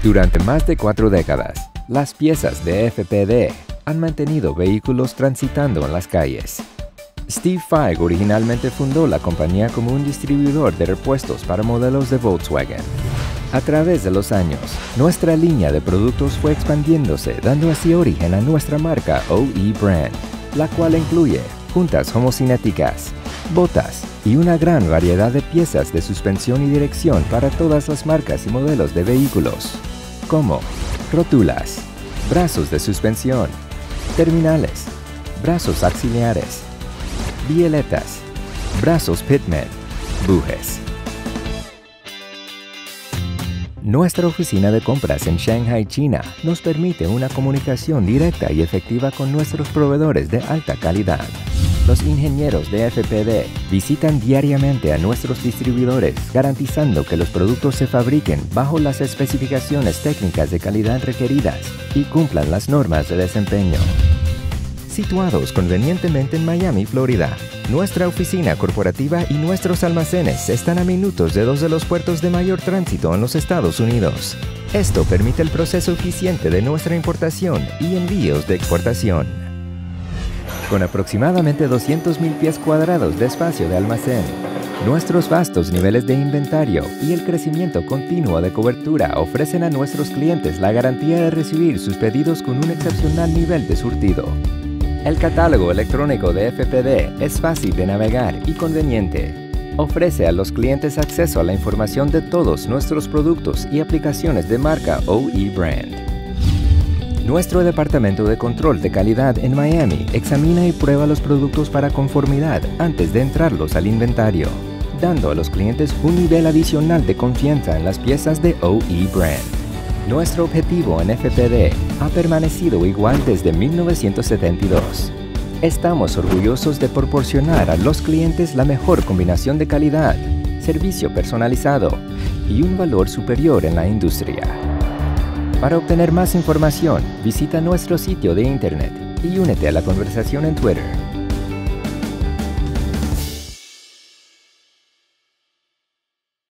Durante más de 4 décadas, las piezas de FPD han mantenido vehículos transitando en las calles. Steve Feig originalmente fundó la compañía como un distribuidor de repuestos para modelos de Volkswagen. A través de los años, nuestra línea de productos fue expandiéndose, dando así origen a nuestra marca OE Brand, la cual incluye juntas homocinéticas, botas y una gran variedad de piezas de suspensión y dirección para todas las marcas y modelos de vehículos, como rótulas, brazos de suspensión, terminales, brazos auxiliares, bieletas, brazos pitman, bujes. Nuestra oficina de compras en Shanghai, China, nos permite una comunicación directa y efectiva con nuestros proveedores de alta calidad. Los ingenieros de FPD visitan diariamente a nuestros distribuidores, garantizando que los productos se fabriquen bajo las especificaciones técnicas de calidad requeridas y cumplan las normas de desempeño. Situados convenientemente en Miami, Florida, nuestra oficina corporativa y nuestros almacenes están a minutos de 2 de los puertos de mayor tránsito en los Estados Unidos. Esto permite el proceso eficiente de nuestra importación y envíos de exportación. Con aproximadamente 200,000 pies cuadrados de espacio de almacén, nuestros vastos niveles de inventario y el crecimiento continuo de cobertura ofrecen a nuestros clientes la garantía de recibir sus pedidos con un excepcional nivel de surtido. El catálogo electrónico de FPD es fácil de navegar y conveniente. Ofrece a los clientes acceso a la información de todos nuestros productos y aplicaciones de marca OE Brand. Nuestro departamento de control de calidad en Miami examina y prueba los productos para conformidad antes de entrarlos al inventario, dando a los clientes un nivel adicional de confianza en las piezas de OE Brand. Nuestro objetivo en FPD ha permanecido igual desde 1972. Estamos orgullosos de proporcionar a los clientes la mejor combinación de calidad, servicio personalizado y un valor superior en la industria. Para obtener más información, visita nuestro sitio de internet y únete a la conversación en Twitter.